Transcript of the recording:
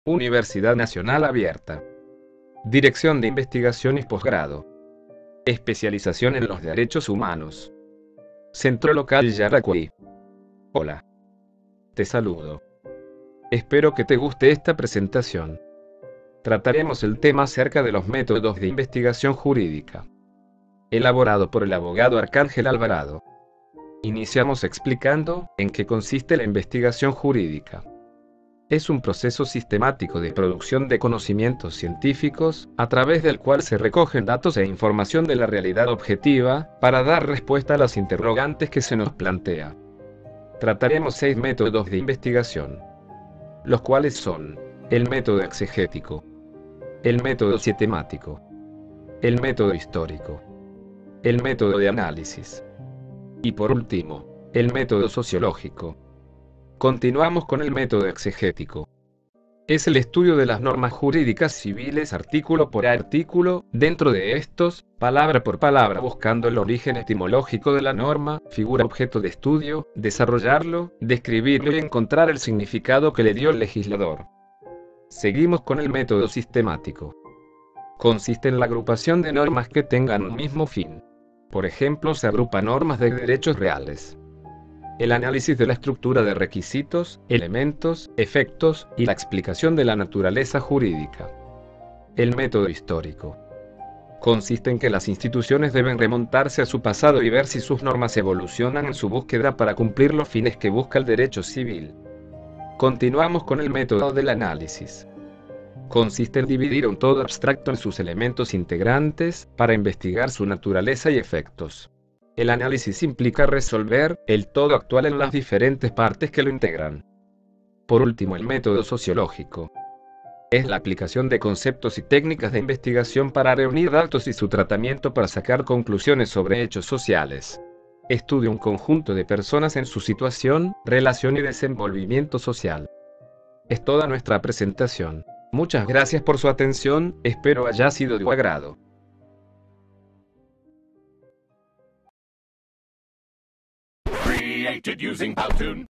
Universidad Nacional Abierta. Dirección de Investigación y Posgrado. Especialización en los Derechos Humanos. Centro Local Yaracuy. Hola. Te saludo. Espero que te guste esta presentación. Trataremos el tema acerca de los métodos de investigación jurídica. Elaborado por el abogado Arcángel Alvarado. Iniciamos explicando en qué consiste la investigación jurídica. Es un proceso sistemático de producción de conocimientos científicos, a través del cual se recogen datos e información de la realidad objetiva, para dar respuesta a las interrogantes que se nos plantea. Trataremos 6 métodos de investigación, los cuales son: el método exegético, el método sistemático, el método histórico, el método de análisis y, por último, el método sociológico. Continuamos con el método exegético. Es el estudio de las normas jurídicas civiles artículo por artículo, dentro de estos, palabra por palabra, buscando el origen etimológico de la norma, figura objeto de estudio, desarrollarlo, describirlo y encontrar el significado que le dio el legislador. Seguimos con el método sistemático. Consiste en la agrupación de normas que tengan un mismo fin. Por ejemplo, se agrupan normas de derechos reales. El análisis de la estructura de requisitos, elementos, efectos, y la explicación de la naturaleza jurídica. El método histórico. Consiste en que las instituciones deben remontarse a su pasado y ver si sus normas evolucionan en su búsqueda para cumplir los fines que busca el derecho civil. Continuamos con el método del análisis. Consiste en dividir un todo abstracto en sus elementos integrantes, para investigar su naturaleza y efectos. El análisis implica resolver el todo actual en las diferentes partes que lo integran. Por último, el método sociológico. Es la aplicación de conceptos y técnicas de investigación para reunir datos y su tratamiento para sacar conclusiones sobre hechos sociales. Estudia un conjunto de personas en su situación, relación y desenvolvimiento social. Es toda nuestra presentación. Muchas gracias por su atención, espero haya sido de tu agrado. Created using Powtoon.